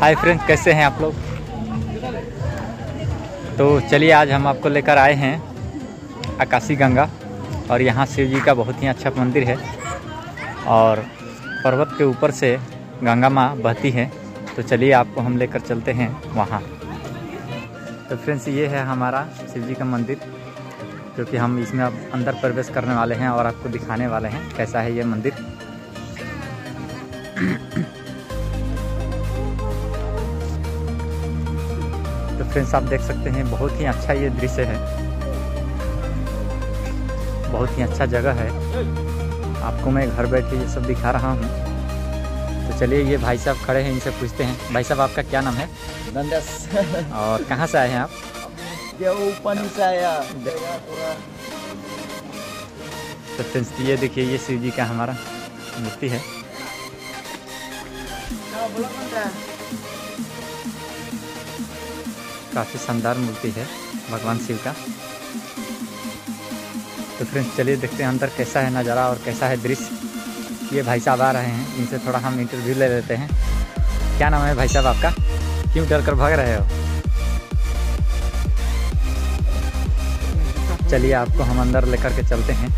Hi friends, कैसे हैं आप लोग। तो चलिए आज हम आपको लेकर आए हैं आकाशी गंगा। और यहाँ शिव जी का बहुत ही अच्छा मंदिर है और पर्वत के ऊपर से गंगा माँ बहती है। तो चलिए आपको हम लेकर चलते हैं वहाँ। तो फ्रेंड्स, ये है हमारा शिव जी का मंदिर, जो कि हम इसमें अब अंदर प्रवेश करने वाले हैं और आपको दिखाने वाले हैं कैसा है ये मंदिर। तो फ्रेंड्स, आप देख सकते हैं बहुत ही अच्छा ये दृश्य है, बहुत ही अच्छा जगह है। आपको मैं घर बैठे ये सब दिखा रहा हूँ। तो चलिए, ये भाई साहब खड़े हैं, इनसे पूछते हैं। भाई साहब, आपका क्या नाम है? नंदस। और कहाँ से आए हैं आप? देवपनी से आया। तो फ्रेंड्स, ये देखिए, ये शिव जी का हमारा मूर्ति है। काफ़ी शानदार मूर्ति है भगवान शिव का। तो फ्रेंड्स, चलिए देखते हैं अंदर कैसा है नज़ारा और कैसा है दृश्य। ये भाई साहब आ रहे हैं, इनसे थोड़ा हम इंटरव्यू ले लेते हैं। क्या नाम है भाई साहब आपका? क्यों डर कर भाग रहे हो? चलिए आपको हम अंदर लेकर के चलते हैं।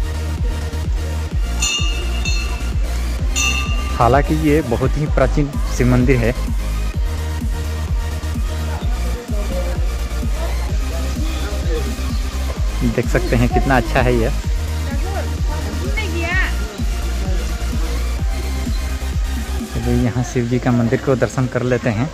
हालांकि ये बहुत ही प्राचीन शिव मंदिर है। देख सकते हैं कितना अच्छा है ये। चलिए यहाँ शिव जी का मंदिर को दर्शन कर लेते हैं।